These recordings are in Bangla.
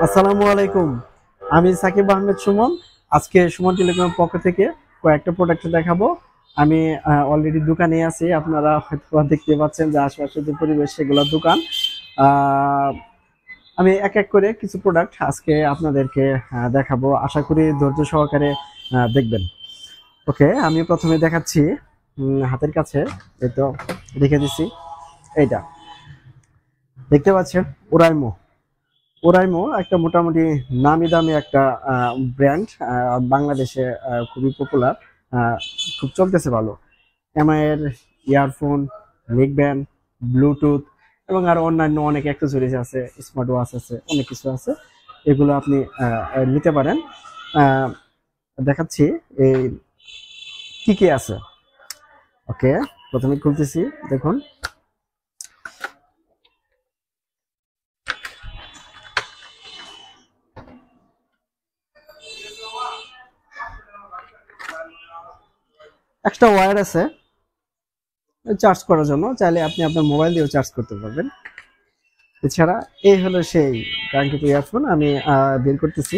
আসসালামু আলাইকুম। আমি সাকিব আহমেদ সুমন। আজকে সুমন টেলিকমের পক্ষ থেকে কয়েকটা প্রোডাক্ট দেখাবো। আমি অলরেডি দোকানে আছি, আপনারা হয়তো দেখতে পাচ্ছেন যে আশেপাশে যে পরিবেশ সেগুলোর দোকান। আহ, আমি এক এক করে কিছু প্রোডাক্ট আজকে আপনাদেরকে দেখাবো, আশা করি ধৈর্য সহকারে দেখবেন। ওকে, আমি প্রথমে দেখাচ্ছি হাতের কাছে, এই তো রেখে দিছি। এইটা দেখতে পাচ্ছেন, ওরাইমো। ওরাইমো একটা মোটামুটি নামি দামি একটা ব্র্যান্ড, বাংলাদেশে খুবই পপুলার, খুব চলতেছে ভালো। এমআই এর ইয়ারফোন, নেক ব্যান্ড, ব্লুটুথ এবং আরো অন্যান্য অনেক অ্যাক্সেসরিজ আছে, স্মার্ট ওয়াচ আছে, অনেক কিছু আছে। এগুলো আপনি নিতে পারেন। আহ, দেখাচ্ছি এই কি কি আছে। ওকে, প্রথমে খুলতেছি, দেখুন। এক্সট্রা ওয়্যার আছে চার্জ করার জন্য, চাইলে আপনি আপনার মোবাইল দিয়েও চার্জ করতে পারবেন। এছাড়া এই হলো সেই কাঙ্ক্ষিত ইয়ারফোন, আমি বের করতেছি।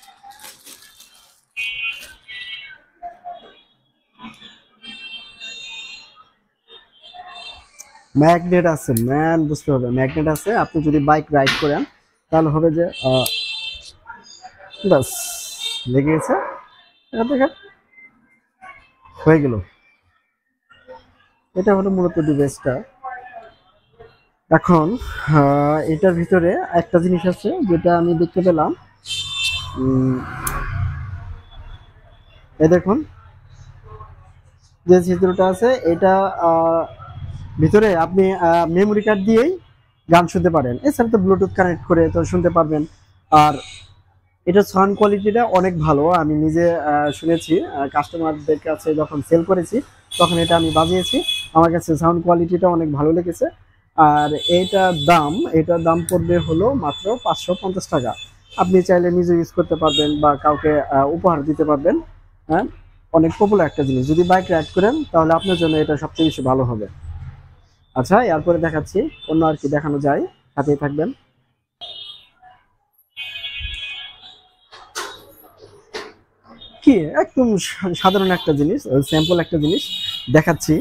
ম্যাগনেট আছে, ম্যান বুঝতে হবে, ম্যাগনেট আছে। আপনি যদি বাইক রাইড করেন তাহলে হবে যে বাস লেগে গেছে, এটা দেখেন হয়ে গেল। এটা হলো মূলত ডিভাইসটা। এখন এটার ভিতরে একটা জিনিস আছে যেটা আমি দেখতে পেলাম। উম, এই দেখুন, যে চিত্রটা আছে এটা ভিতরে আপনি মেমোরি কার্ড দিয়েই গান শুনতে পারেন, এছাড়া তো ব্লুটুথ কানেক্ট করে তো শুনতে পারবেন। আর এটা সাউন্ড কোয়ালিটিটা অনেক ভালো, আমি নিজে শুনেছি, কাস্টমারদের কাছে যখন সেল করেছি তখন এটা আমি বাজিয়েছি, আমার কাছে সাউন্ড কোয়ালিটিটা অনেক ভালো লেগেছে। আর এটার দাম পড়বে হলো মাত্র 550 টাকা। আপনি চাইলে নিজে ইউজ করতে পারবেন বা কাউকে উপহার দিতে পারবেন। হ্যাঁ, অনেক পপুলার একটা জিনিস, যদি বাইক রাইড করেন তাহলে আপনার জন্য এটা সবচেয়ে বেশি ভালো হবে। আচ্ছা, এরপরে দেখাচ্ছি অন্য আর কি দেখানো যায়, সাথেই থাকবেন। কি, একদম সাধারণ একটা জিনিস, স্যাম্পল একটা জিনিস দেখাচ্ছি।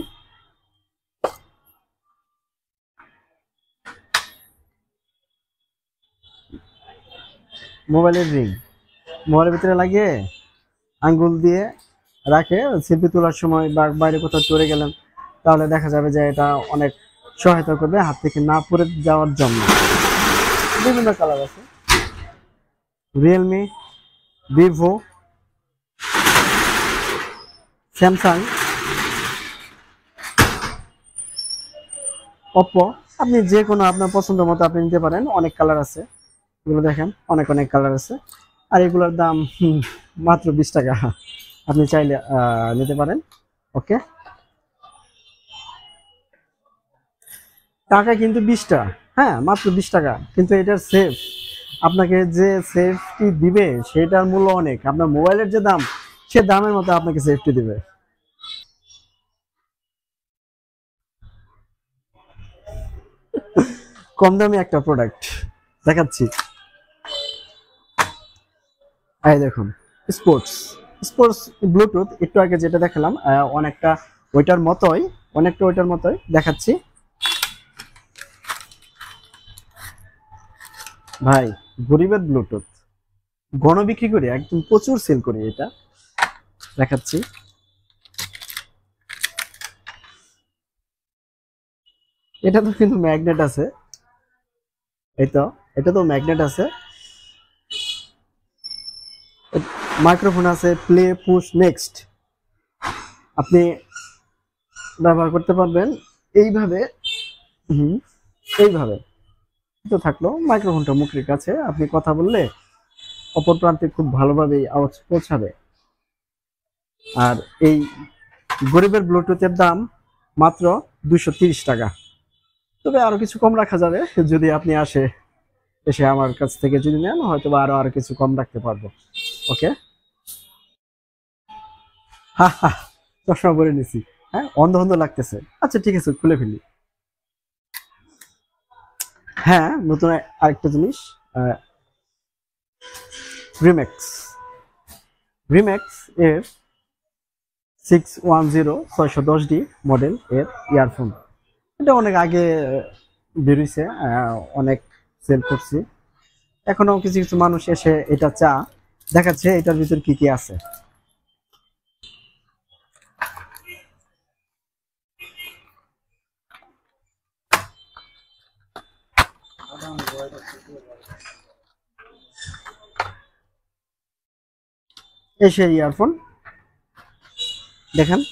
মোবাইলের রিং, মোবাইলের ভিতরে লাগিয়ে আঙ্গুল দিয়ে রাখে, সেলফি তোলার সময় বা বাইরে কোথাও চলে গেলেন তাহলে দেখা যাবে যে এটা অনেক সহায়তা করবে হাত থেকে না পড়ে যাওয়ার জন্য। বিভিন্ন কালার আছে, রিয়েলমি, ভিভো, স্যামসাং, ওপ্পো। আপনি যে কোনো আপনার পছন্দ মতো আপনি নিতে পারেন, অনেক কালার আছে। এগুলো দেখেন, অনেক অনেক কালার আছে। আর এগুলোর দাম মাত্র 20 টাকা, আপনি চাইলে নিতে পারেন। ওকে, টাকা কিন্তু 20 টাকা। হ্যাঁ, মাত্র 20 টাকা, কিন্তু এটার সেফ, আপনাকে যে সেফটি দিবে সেটার মূল্য অনেক। আপনার মোবাইলের যে দাম, সে দামের মতো আপনাকে সেফটি দিবে। কম দামি একটা প্রোডাক্ট দেখাচ্ছি। এই দেখুন, স্পোর্টস স্পোর্টস ব্লুটুথ, একটু আগে যেটা দেখালাম অনেকটা ওইটার মতোই দেখাচ্ছি। ভাই, গরিবের ব্লুটুথ, গণ বিক্রি করি, একদম প্রচুর সেল করি। এটা দেখাচ্ছি। এটা তো কিন্তু ম্যাগনেট আছে, এই তো, এটা তো ম্যাগনেট আছে, মাইক্রোফোন আছে, প্লে পুশ নেক্সট, আপনি ব্যবহার করতে পারবেন এইভাবে। হুম, এইভাবে তো থাকলো মাইক্রোফোনটা মুখের কাছে, আপনি কথা বললে অপর প্রান্তে খুব ভালোভাবেই আওয়াজ পৌঁছাবে। আর এই গরিবের ব্লুটুথের দাম মাত্র 230 টাকা। তবে আরো কিছু কম রাখা যাবে, যদি আপনি এসে আমার কাছ থেকে যদি নেন, হয়তো বা আরো কিছু কম রাখতে পারবো। ওকে। হা হা, চশমা পরে নিছি। হ্যাঁ, অন্ধ অন্ধ লাগতেছে। আচ্ছা ঠিক আছে, খুলে ফেলি। হ্যাঁ, নতুন আরেকটা জিনিস, রিম্যাক্স। রিম্যাক্স এর 610 মডেল এর ইয়ারফোন। এটা অনেক আগে বেরিয়েছে, অনেক সেল করছি। এখনো কিছু কিছু মানুষ এসে এটা দেখাচ্ছে এটার ভিতর কি কি আছে। এসে ইয়ারফোন দেখেন,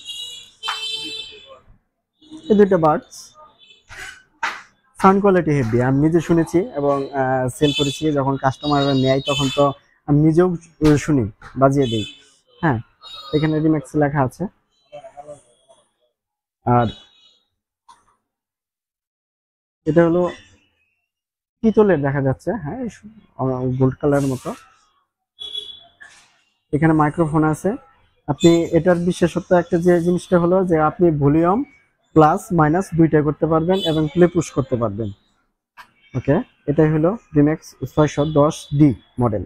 এই দুইটা বাডস সাউন্ড কোয়ালিটি হেভি। আমি নিজে শুনেছি এবং সেল করেছি। যখন কাস্টমাররা নেয় তখন তো আমি নিজেও শুনি, বাজিয়ে দিই। হ্যাঁ, এখানে রিম্যাক্স লেখা আছে। আর এটা হলো পিতলের দেখা যাচ্ছে, হ্যাঁ, গোল্ড কালার মতো। এখানে মাইক্রোফোন আছে। আপনি এটার বিশেষত্ব একটা যে জিনিসটা হলো যে আপনি ভলিউম প্লাস মাইনাস দুইটাই করতে পারবেন এবং প্লে পুশ করতে পারবেন। ওকে, এটাই হলো Remax 610D model.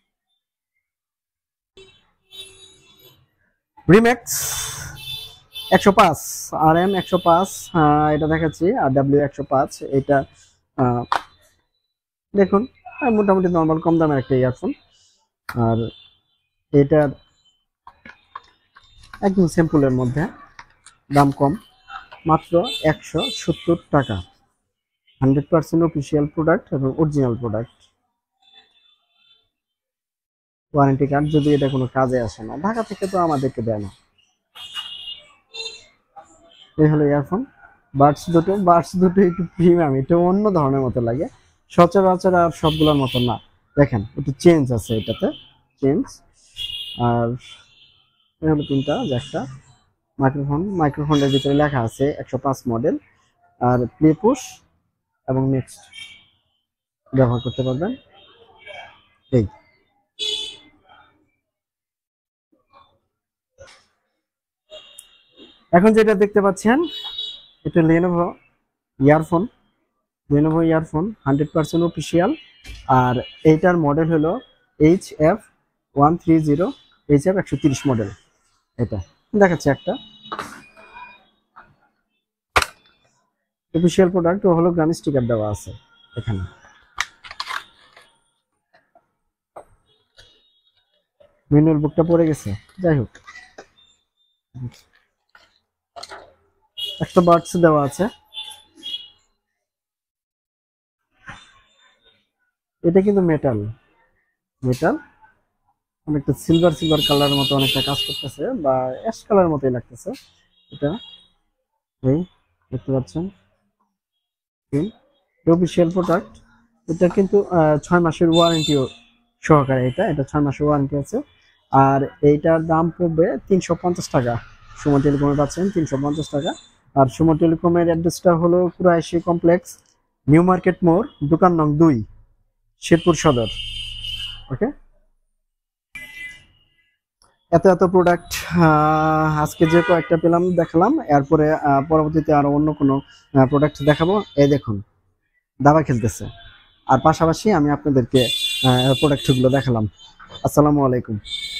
Remax 105 RM 105 এটা দেখাচ্ছি, আর W105 এটা দেখুন মোটামুটি নর্মাল কম দামের একটা ইয়ারফোন। আর এটার একদম স্যাম্পলের মধ্যে, দাম কম, মাত্র 170 টাকা। 100% অফিসিয়াল প্রোডাক্ট এবং অরিজিনাল প্রোডাক্ট। ওয়ারেন্টি কার্ড যদি এটা কোনো কাজে আসে না, ঢাকা থেকে তো আমাদেরকে দেয় না। এই হলো ইয়ারফোন। বাডস দুটো একটু প্রিমিয়াম, এটা অন্য ধরনের মতো লাগে, সচরাচর আর সবগুলোর মতো না। দেখেন একটু চেঞ্জ আছে এটাতে, চেঞ্জ। আর এই হলো তিনটা জ্যাকটা। মাইক্রোফোনের ভিতরে লেখা আছে 105 মডেল। আর প্লে পুশ এবং নেক্সট ব্যবহার করতে পারবেন। এই এখন যেটা দেখতে পাচ্ছেন এটা Lenovo earphone. Lenovo earphone 100% official. আর এইটার মডেল হলো HF130, HF130 মডেল। এটা দেখাচ্ছে একটা অফিসিয়াল প্রোডাক্ট, হলোগ্রাম স্টিকার দেওয়া আছে এখানে। ম্যানুয়াল বুকটা পড়ে গেছে, যাই হোক। একটা বাডস দেওয়া আছে। এটা কিন্তু মেটাল অনেকটা সিলভার কালারের মতো অনেকটা কাজ করতেছে, বা অ্যাশ কালার মতোই লাগতেছে এটা। এই দেখতে পাচ্ছেন অফিসিয়াল প্রোডাক্ট। এটা কিন্তু 6 মাসের ওয়ারেন্টিও সহকারে। এটা 6 মাসের ওয়ারেন্টি আছে। আর এইটার দাম পড়বে 350 টাকা। সুমন টেলিকমে পাচ্ছেন 350 টাকা। আর সুমন টেলিকমের অ্যাড্রেসটা হলো কুরাইশি কমপ্লেক্স, নিউ মার্কেট মোড়, দোকান নং 2, শেরপুর সদর। ওকে, এত প্রোডাক্ট আজকে যে কয়েকটা পেলাম দেখালাম। এরপরে পরবর্তীতে আরো অন্য কোনো প্রোডাক্ট দেখাবো। এই দেখুন দাবা খেলতেছে, আর পাশাপাশি আমি আপনাদেরকে প্রোডাক্টগুলো দেখালাম। আসসালামু আলাইকুম।